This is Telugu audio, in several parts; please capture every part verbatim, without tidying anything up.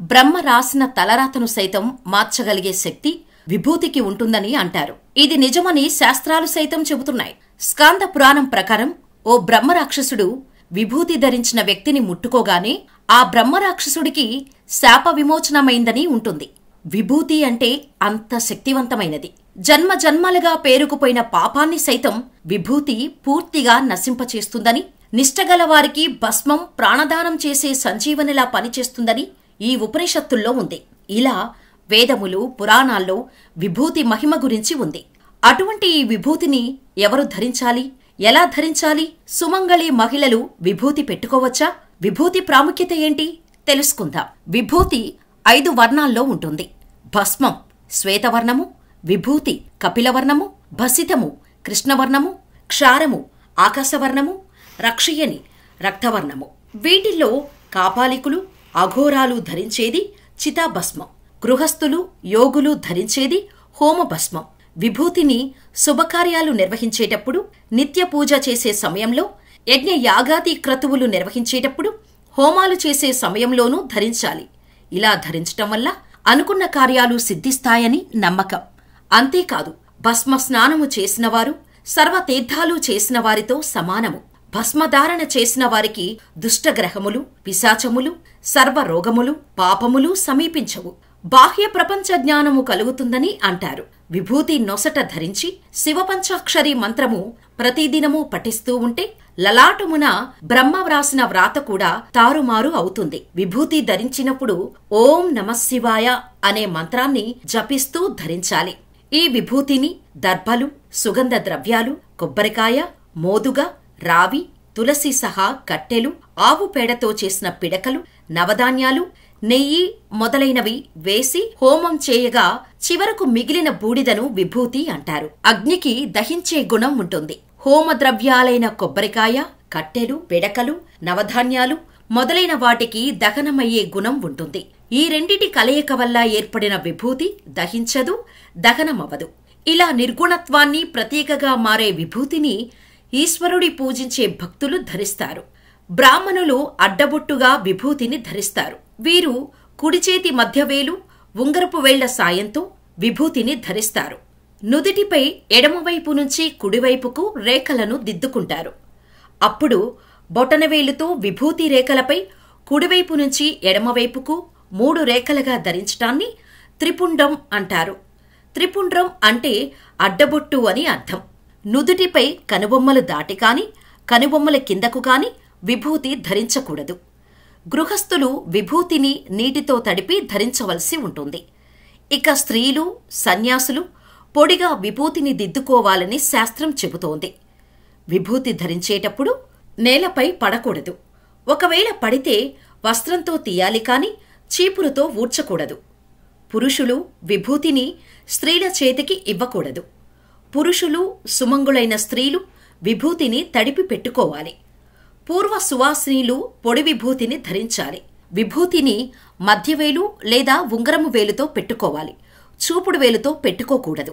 బ్రహ్మ రాసిన తలరాతను సైతం మార్చగలిగే శక్తి విభూతికి ఉంటుందని అంటారు. ఇది నిజమని శాస్త్రాలు సైతం చెబుతున్నాయి. స్కాంద పురాణం ప్రకారం ఓ బ్రహ్మరాక్షసుడు విభూతి ధరించిన వ్యక్తిని ముట్టుకోగానే ఆ బ్రహ్మరాక్షసుడికి శాప విమోచనమైందని ఉంటుంది. విభూతి అంటే అంత శక్తివంతమైనది. జన్మ జన్మలుగా పేరుకుపోయిన పాపాన్ని సైతం విభూతి పూర్తిగా నశింపచేస్తుందని, నిష్టగలవారికి భస్మం ప్రాణదానం చేసే సంజీవనిలా పనిచేస్తుందని ఈ ఉపనిషత్తుల్లో ఉంది. ఇలా వేదములు, పురాణాల్లో విభూతి మహిమ గురించి ఉంది. అటువంటి ఈ విభూతిని ఎవరు ధరించాలి, ఎలా ధరించాలి? సుమంగళి మహిళలు విభూతి పెట్టుకోవచ్చా? విభూతి ప్రాముఖ్యత ఏంటి తెలుసుకుందాం. విభూతి ఐదు వర్ణాల్లో ఉంటుంది. భస్మం శ్వేతవర్ణము, విభూతి కపిలవర్ణము, భసితము కృష్ణవర్ణము, క్షారము ఆకాశవర్ణము, రక్షయని రక్తవర్ణము. వీటిల్లో కాపాలికులు, అఘోరాలు ధరించేది చితాభస్మం. గృహస్థులు, యోగులు ధరించేది హోమభస్మం. విభూతిని శుభకార్యాలు నిర్వహించేటప్పుడు, నిత్య పూజ చేసే సమయంలో, యజ్ఞ యాగాది క్రతువులు నిర్వహించేటప్పుడు, హోమాలు చేసే సమయంలోనూ ధరించాలి. ఇలా ధరించటం వల్ల అనుకున్న కార్యాలు సిద్ధిస్తాయని నమ్మకం. అంతేకాదు, భస్మ స్నానము చేసినవారు సర్వతీర్థాలు చేసిన వారితో సమానము. భస్మధారణ చేసిన వారికి దుష్టగ్రహములు, పిశాచములు, సర్వరోగములు, పాపములు సమీపించవు. బాహ్య ప్రపంచ జ్ఞానము కలుగుతుందని అంటారు. విభూతి నొసట ధరించి శివపంచాక్షరి మంత్రము ప్రతిదినము పఠిస్తూ ఉంటే లలాటమున బ్రహ్మ వ్రాసిన వ్రాత కూడా తారుమారు అవుతుంది. విభూతి ధరించినప్పుడు ఓం నమఃశివాయ అనే మంత్రాన్ని జపిస్తూ ధరించాలి. ఈ విభూతిని దర్భలు, సుగంధ ద్రవ్యాలు, కొబ్బరికాయ, మోదుగ, రావి, తులసి సహా కట్టెలు, ఆవు పేడతో చేసిన పిడకలు, నవధాన్యాలు, నెయ్యి మొదలైనవి వేసి హోమం చేయగా చివరకు మిగిలిన బూడిదను విభూతి అంటారు. అగ్నికి దహించే గుణం ఉంటుంది. హోమ ద్రవ్యాలైన కొబ్బరికాయ, కట్టెలు, పిడకలు, నవధాన్యాలు మొదలైన వాటికి దహనమయ్యే గుణం ఉంటుంది. ఈ రెండిటి కలయిక వల్ల ఏర్పడిన విభూతి దహించదు, దహనమవదు. ఇలా నిర్గుణత్వాన్ని ప్రతీకగా మారే విభూతిని ఈశ్వరుడి పూజించే భక్తులు ధరిస్తారు. బ్రాహ్మణులు అడ్డబొట్టుగా విభూతిని ధరిస్తారు. వీరు కుడిచేతి మధ్యవేలు, ఉంగరపు వేళ్ల సాయంతో విభూతిని ధరిస్తారు. నుదిటిపై ఎడమవైపు నుంచి కుడివైపుకు రేఖలను దిద్దుకుంటారు. అప్పుడు బొటనవేలుతో విభూతి రేఖలపై కుడివైపు నుంచి ఎడమవైపుకు మూడు రేఖలుగా ధరించటాన్ని త్రిపుండం అంటారు. త్రిపుండ్రం అంటే అడ్డబొట్టు అని అర్థం. నుదుటిపై కనుబొమ్మలు దాటి కాని, కనుబొమ్మల కిందకు కాని విభూతి ధరించకూడదు. గృహస్థులు విభూతిని నీటితో తడిపి ధరించవలసి ఉంటుంది. ఇక స్త్రీలు, సన్యాసులు పొడిగా విభూతిని దిద్దుకోవాలని శాస్త్రం చెబుతోంది. విభూతి ధరించేటప్పుడు నేలపై పడకూడదు. ఒకవేళ పడితే వస్త్రంతో తీయాలి కాని చీపురుతో ఊడ్చకూడదు. పురుషులు విభూతిని స్త్రీల చేతికి ఇవ్వకూడదు. పురుషులు, సుమంగులైన స్త్రీలు విభూతిని తడిపి పెట్టుకోవాలి. పూర్వ సువాసినీలు పొడి విభూతిని ధరించాలి. విభూతిని మధ్యవేలు లేదా ఉంగరము వేలుతో పెట్టుకోవాలి. చూపుడు వేలుతో పెట్టుకోకూడదు.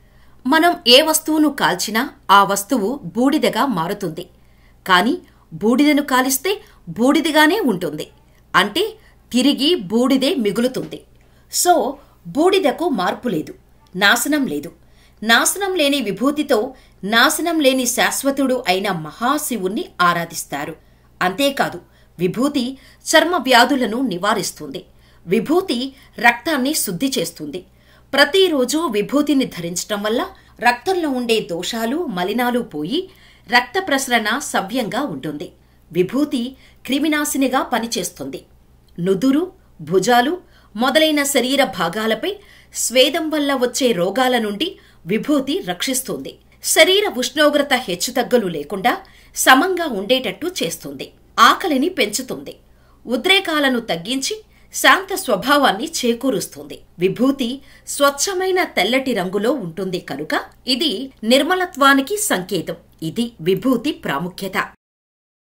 మనం ఏ వస్తువును కాల్చినా ఆ వస్తువు బూడిదగా మారుతుంది. కాని బూడిదను కాలిస్తే బూడిదిగానే ఉంటుంది. అంటే తిరిగి బూడిదే మిగులుతుంది. సో బూడిదకు మార్పు లేదు, నాశనం లేదు. నాశనం లేని విభూతితో నాశనం లేని శాశ్వతుడు అయిన మహాశివుణ్ణి ఆరాధిస్తారు. అంతేకాదు, విభూతి చర్మ వ్యాధులను నివారిస్తుంది. విభూతి రక్తాన్ని శుద్ధి చేస్తుంది. ప్రతిరోజు విభూతిని ధరించటం వల్ల రక్తంలో ఉండే దోషాలు, మలినాలు పోయి రక్త ప్రసరణ సవ్యంగా ఉంటుంది. విభూతి క్రిమినాశినిగా పనిచేస్తుంది. నుదురు, భుజాలు మొదలైన శరీర భాగాలపై స్వేదం వల్ల వచ్చే రోగాల నుండి విభూతి రక్షిస్తుంది. శరీర ఉష్ణోగ్రత హెచ్చుతగ్గులు లేకుండా సమంగా ఉండేటట్టు చేస్తుంది. ఆకలిని పెంచుతుంది. ఉద్రేకాలను తగ్గించి శాంత స్వభావాన్ని చేకూరుస్తుంది. విభూతి స్వచ్ఛమైన తెల్లటి రంగులో ఉంటుంది కనుక ఇది నిర్మలత్వానికి సంకేతం. ఇది విభూతి ప్రాముఖ్యత.